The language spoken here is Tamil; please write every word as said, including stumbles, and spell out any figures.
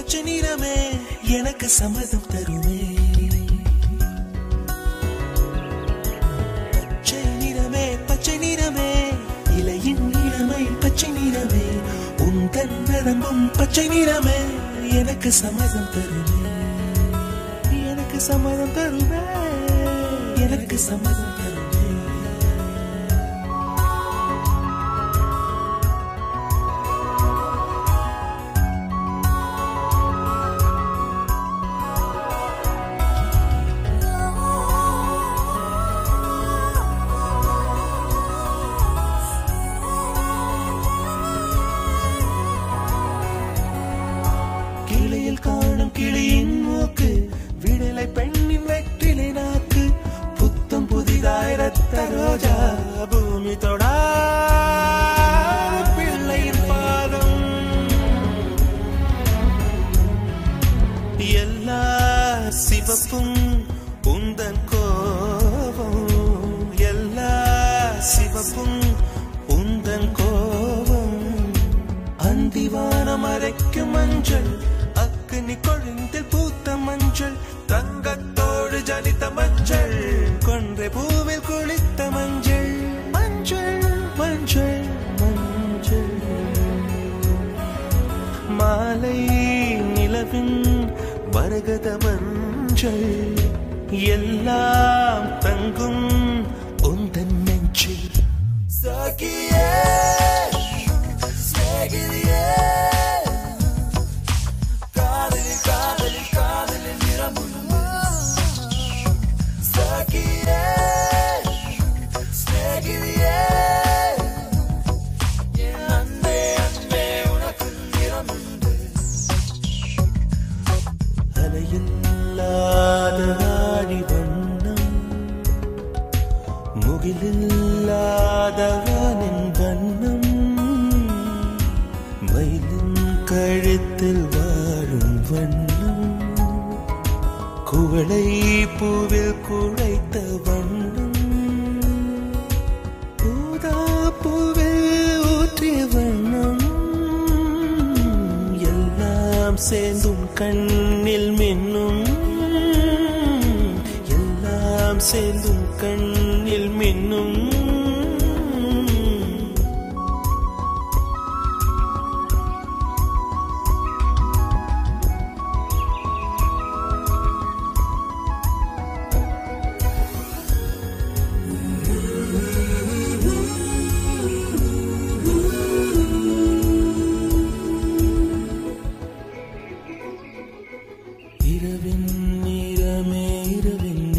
பச்சை நிறமே எனக்கு சம்மதம் தருமே. பச்சை நிறமே பச்சை நிறமே இலையின் நிறமை பச்சை நிறமே உந்தன் நரம்பும் பச்சை நிறமே எனக்கு சம்மதம் தருமே. எனக்கு சம்மதம் தருமே. எனக்கு சம்மதம் தருமே. கிளியில் காணும் கிளியின் மூக்கு விடலை பெண்ணின் வெற்றிலை நாக்கு புத்தம் புதிதாய் ரத்த ரோஜா பூமி தொடா பிள்ளையின் பாதம் எல்லா சிவப்பும் உந்தன் கோபம் எல்லா சிவப்பும் உந்தன் கோபம் அந்திவானம் அரைக்கும் மஞ்சள் அக்னி கொழுந்தில் பூத்த மஞ்சள் தங்கத்தோடு ஜனித்த மஞ்சள் கொன்றை பூவில் குளித்த மஞ்சள் மஞ்சள் மஞ்சள் மஞ்சள் மாலை நிலவின் மரகத மஞ்சள் எல்லாம் தங்கும் உந்தன் நெஞ்சில். சகியே சகியே அலையில்லாத ஆழி வண்ணம் முகிலில்லாத வானின் வண்ணம் மயிலின் கழுத்தில் வாழும் வண்ணம் குவளை பூவில் குழைத்த வண்ணம் ஊதா பூவில் ஊற்றிய வண்ணம் எல்லாம் சேர்ந்தும் கண்ணில் மின்னும் எல்லாம் சேர்ந்தும் கண்ணில் மின்னும். இரவின் நிறமே இரவின்